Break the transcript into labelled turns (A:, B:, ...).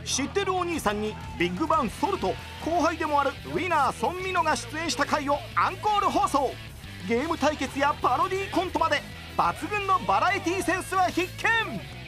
A: 知ってるお兄さんにビッグバンソルト、後輩でもあるウィナーソンミノが出演した回をアンコール放送。ゲーム対決やパロディーコントまで抜群のバラエティーセンスは必見。